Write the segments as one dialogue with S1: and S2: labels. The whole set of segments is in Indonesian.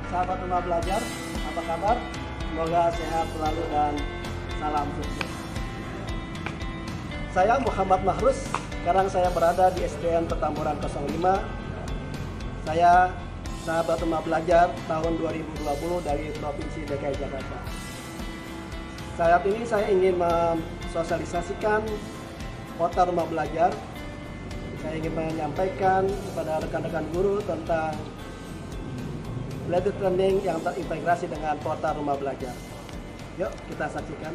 S1: sahabat rumah belajar, apa kabar? Semoga sehat selalu dan salam sukses. Saya Muhammad Mahrus, sekarang saya berada di SDN Petamburan 05. Saya sahabat rumah belajar tahun 2020 dari Provinsi DKI Jakarta. Saat ini saya ingin mensosialisasikan portal rumah belajar. Saya ingin menyampaikan kepada rekan-rekan guru tentang blended learning yang terintegrasi dengan portal rumah belajar. Yuk kita saksikan.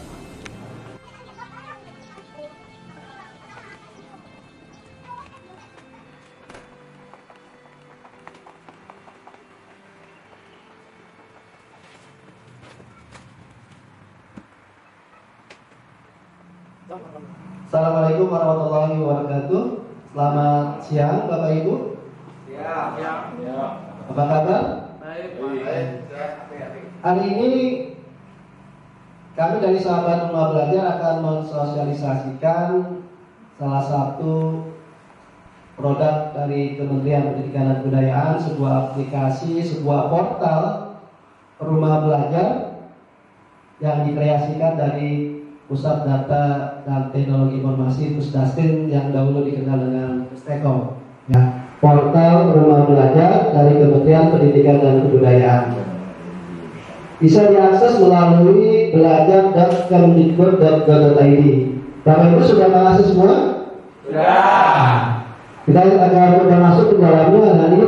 S2: Assalamualaikum warahmatullahi wabarakatuh. Selamat siang Bapak Ibu.
S3: Siang.
S2: Apa kabar?
S3: Baik.
S2: Hari ini kami dari sahabat rumah belajar akan mensosialisasikan salah satu produk dari Kementerian Pendidikan dan Kebudayaan, sebuah aplikasi, sebuah portal rumah belajar yang dikreasikan dari Pusat Data dan Teknologi Informasi Pusdastin yang dahulu dikenal dengan Pustekom. Ya, portal rumah belajar dari Kementerian Pendidikan dan Kebudayaan bisa diakses melalui belajar.kemdikbud.go.id. Bapak Ibu sudah mengakses semua?
S3: Sudah.
S2: Kita akan masuk ke dalamnya. Nah, ini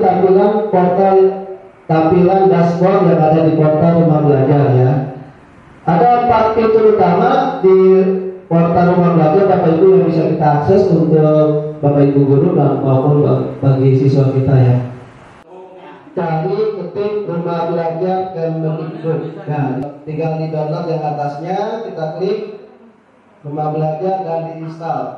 S2: tampilan dashboard yang ada di portal rumah belajar ya. Ada 4 fitur utama di portal rumah belajar Bapak Ibu yang bisa kita akses untuk Bapak Ibu guru dan maupun bagi siswa kita ya. Cari ketik rumah belajar Kemdikbud. Nah, tinggal di download yang atasnya, kita klik rumah belajar dan diinstal.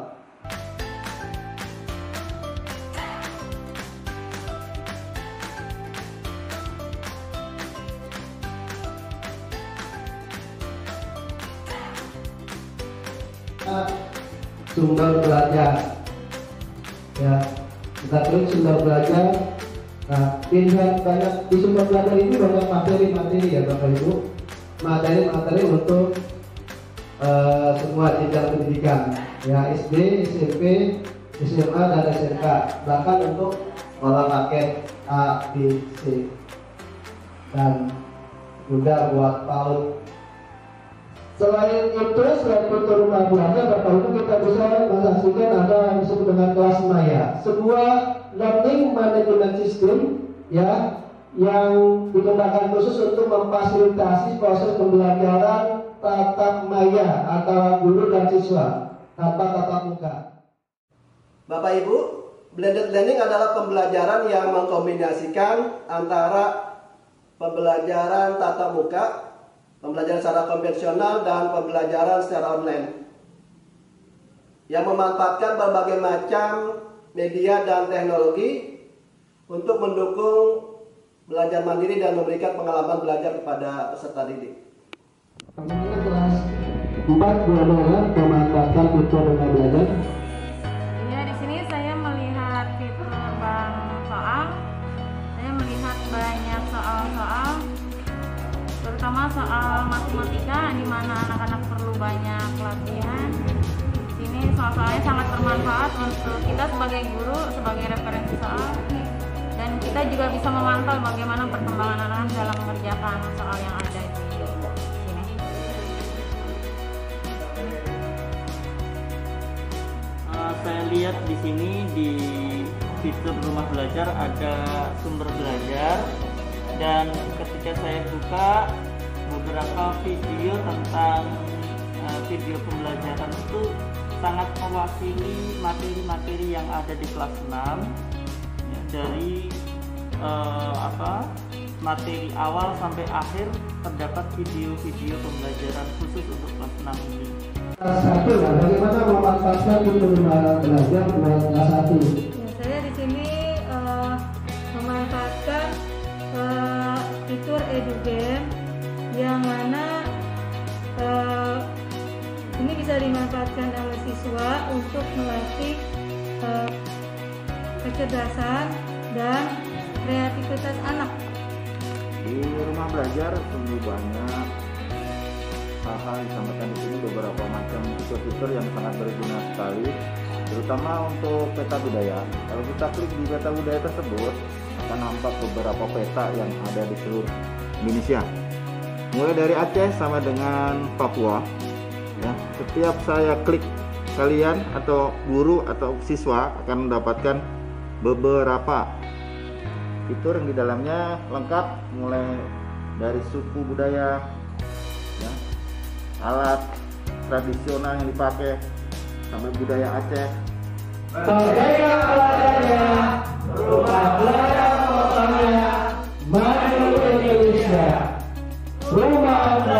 S2: Sumber belajar ya, kita klik sumber belajar. Nah, pilihan banyak di sumber belajar ini banyak materi-materi ya Bapak Ibu, materi-materi untuk semua jenjang pendidikan ya, SD, SMP, SMA dan SMK, bahkan untuk pola paket A, B, C dan juga buat PAUD. Selain fitur rumah belajar, Bapak Ibu, kita bisa menyaksikan ada yang disebut dengan kelas maya, sebuah learning management system ya, yang dikembangkan khusus untuk memfasilitasi proses pembelajaran tatap maya antara guru dan siswa tanpa tatap muka.
S1: Bapak Ibu, blended learning adalah pembelajaran yang mengkombinasikan antara pembelajaran tatap muka, pembelajaran secara konvensional dan pembelajaran secara online yang memanfaatkan berbagai macam media dan teknologi untuk mendukung belajar mandiri dan memberikan pengalaman belajar kepada peserta didik.
S2: Ini kelas 4 belajar memanfaatkan fitur rumah belajar.
S4: Ya, di sini saya melihat fitur bank soal. Saya melihat banyak soal-soal, terutama soal matematika di mana anak-anak perlu banyak latihan. Ini soal-soalnya sangat bermanfaat untuk kita sebagai guru, sebagai referensi soal, dan kita juga bisa memantau bagaimana perkembangan anak-anak dalam mengerjakan soal yang ada di sini.
S3: Saya lihat di sini di fitur rumah belajar ada sumber belajar, dan ketika saya buka beberapa video tentang video pembelajaran itu sangat mewakili materi-materi yang ada di kelas 6 ya, dari materi awal sampai akhir terdapat video-video pembelajaran khusus untuk kelas 6 ini.
S2: Kelas 1 ya, bagaimana memanfaatkan fitur rumah belajar buat kelas 1?
S4: Ya, saya di sini memanfaatkan fitur EduGame yang mana ini bisa dimanfaatkan oleh siswa untuk melatih kecerdasan dan kreativitas anak.
S5: Di rumah belajar sungguh banyak hal-hal disampaikan di sini, beberapa macam fitur-fitur yang sangat berguna sekali, terutama untuk peta budaya. Kalau kita klik di peta budaya tersebut, akan nampak beberapa peta yang ada di seluruh Indonesia. Mulai dari Aceh sama dengan Papua. Ya, setiap saya klik, kalian atau guru atau siswa akan mendapatkan beberapa fitur yang di dalamnya lengkap, mulai dari suku budaya, ya, alat tradisional yang dipakai, sampai budaya Aceh.
S2: Merdeka belajarnya, rumah belajar pertama maju Indonesia. Rumah